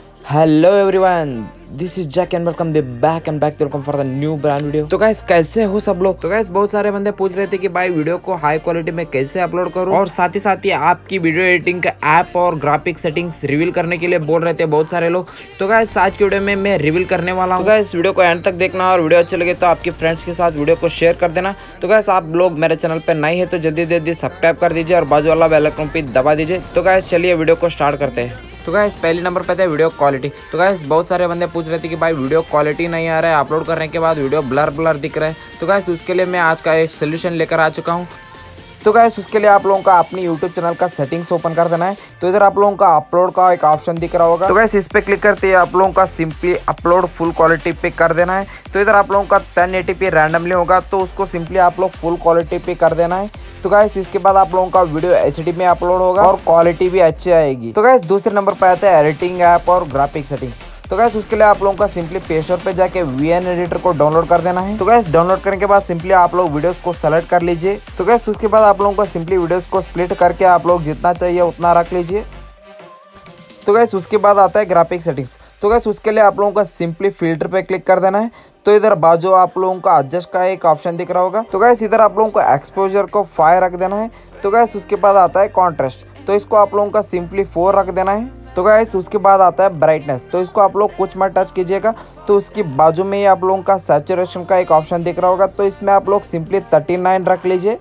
Hello everyone, this is Jack and welcome back to welcome for the new brand video. तो guys कैसे हो सब लोग। तो गाइस बहुत सारे बंदे पूछ रहे थे कि भाई वीडियो को हाई क्वालिटी में कैसे अपलोड करूं, और साथ ही आपकी वीडियो एडिटिंग का ऐप और ग्राफिक सेटिंग्स रिवील करने के लिए बोल रहे थे बहुत सारे लोग। तो गाइस आज की वीडियो में मैं रिवील करने वाला हूँ। तो गाइस वीडियो को एंड तक देखना, और वीडियो अच्छे लगे तो आपके फ्रेंड्स के साथ वीडियो को शेयर कर देना। तो गाइस आप लोग मेरे चैनल पर नए हैं तो जल्दी सब्सक्राइब कर दीजिए और बाजू वाला बेल आइकन पे दबा दीजिए। तो गाइस चलिए वीडियो को स्टार्ट करते हैं। तो गाइस पहले नंबर पे था वीडियो क्वालिटी। तो गाइस बहुत सारे बंदे पूछ रहे थे कि भाई वीडियो क्वालिटी नहीं आ रहा है, अपलोड करने के बाद वीडियो ब्लर दिख रहा है। तो गाइस उसके लिए मैं आज का एक सोल्यूशन लेकर आ चुका हूँ। तो गाइस उसके लिए आप लोगों का अपनी यूट्यूब चैनल का सेटिंग्स ओपन कर देना है। तो इधर आप लोगों का अपलोड का एक ऑप्शन दिख रहा होगा। तो गाइस इस पे क्लिक करते ही आप लोगों का सिंपली अपलोड फुल क्वालिटी पे कर देना है। तो इधर आप लोगों का 1080p रैंडमली होगा, तो उसको सिंपली आप लोग फुल क्वालिटी पे कर देना है। तो गाइस इसके बाद आप लोगों का वीडियो HD में अपलोड होगा और क्वालिटी भी अच्छी आएगी। तो गाइस दूसरे नंबर पर आता है एडिटिंग ऐप और ग्राफिक सेटिंग्स। तो गाइस उसके लिए आप लोगों का सिंपली प्ले स्टोर पे जाके VN एडिटर को डाउनलोड कर देना है। तो गाइस डाउनलोड करने के बाद सिंपली आप लोग वीडियोस को सेलेक्ट कर लीजिए। तो गाइस उसके बाद आप लोगों को सिंपली वीडियोस को स्प्लिट करके आप लोग जितना चाहिए उतना रख लीजिए। तो गाइस उसके बाद आता है ग्राफिक सेटिंग्स। तो गाइस उसके लिए आप लोगों का सिंपली फिल्टर पे क्लिक कर देना है। तो इधर बाजू आप लोगों का एडजस्ट का एक ऑप्शन दिख रहा होगा। तो गाइस इधर आप लोगों को एक्सपोजर को 5 रख देना है। तो गाइस उसके बाद आता है कॉन्ट्रास्ट। तो इसको आप लोगों का सिंपली 4 रख देना है। तो गाइस उसके बाद आता है ब्राइटनेस। तो इसको आप लोग कुछ मत टच कीजिएगा। तो उसकी बाजू में ही आप लोगों का सैचुरेशन का एक ऑप्शन दिख रहा होगा। तो इसमें आप लोग सिंपली 39 रख लीजिए।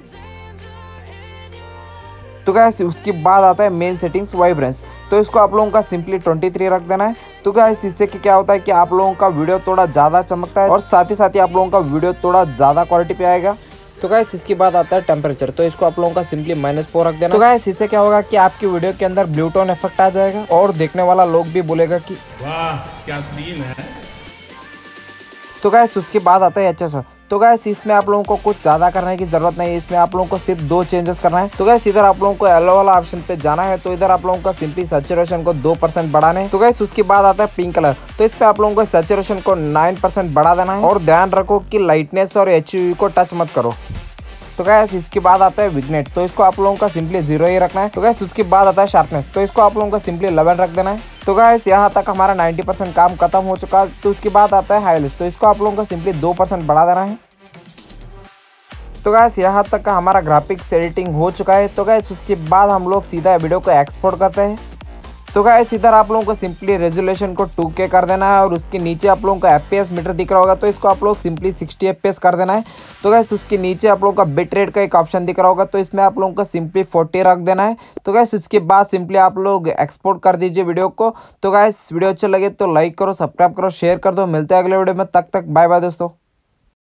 तो गाइस उसके बाद आता है मेन सेटिंग्स वाइब्रेंस। तो इसको आप लोगों का सिंपली 23 रख देना है। तो गाइस इससे क्या होता है कि आप लोगों का वीडियो थोड़ा ज़्यादा चमकता है और साथ ही आप लोगों का वीडियो थोड़ा ज़्यादा क्वालिटी पे आएगा। तो गाइस इसके बाद आता है टेम्परेचर। तो इसको आप लोगों का सिंपली -4 रख देना। तो गाइस इससे क्या होगा कि आपकी वीडियो के अंदर ब्लू टोन इफेक्ट आ जाएगा और देखने वाला लोग भी बोलेगा कि वाह क्या सीन है। तो गाइस उसके बाद आता है HSR। तो गाइस इसमें आप लोगों को कुछ ज़्यादा करने की जरूरत नहीं है, इसमें आप लोगों को सिर्फ 2 चेंजेस करना है। तो गाइस इधर आप लोगों को येलो वाला ऑप्शन पे जाना है। तो इधर आप लोगों का सिंपली सैचुरेशन को 2% बढ़ाना है। तो गाइस उसके बाद आता है पिंक कलर। तो इस पे आप लोगों को सैचुरेशन को 9% बढ़ा देना है, और ध्यान रखो कि लाइटनेस और HUV को टच मत करो। तो गाइस इसके बाद आता है विग्नेट। तो इसको आप लोगों का सिंपली 0 ही रखना है। तो गाइस उसके बाद आता है शार्पनेस। तो इसको आप लोगों का सिंपली 11 रख देना है। तो गाइस यहाँ तक हमारा 90% काम खत्म हो चुका है। तो उसके बाद आता है हाईलाइट्स। तो इसको आप लोगों का सिंपली 2% बढ़ा देना है। तो गाइस यहाँ तक का हमारा ग्राफिक्स एडिटिंग हो चुका है। तो गाइस उसके बाद हम लोग सीधा वीडियो को एक्सपोर्ट करते हैं। तो गाइस इधर आप लोगों को सिंपली रेजोल्यूशन को 2K कर देना है, और उसके नीचे आप लोगों का FPS मीटर दिख रहा होगा। तो इसको आप लोग सिंपली 60 FPS कर देना है। तो गाइस उसके नीचे आप लोगों का बिट रेट का एक ऑप्शन दिख रहा होगा। तो इसमें आप लोगों को सिंपली 40 रख देना है। तो गाइस उसके बाद सिंपली आप लोग एक्सपोर्ट कर दीजिए वीडियो को। तो गाइस वीडियो अच्छा लगे तो लाइक करो, सब्सक्राइब करो, शेयर कर दो। मिलते हैं अगले वीडियो में, तब तक बाय बाय दोस्तों।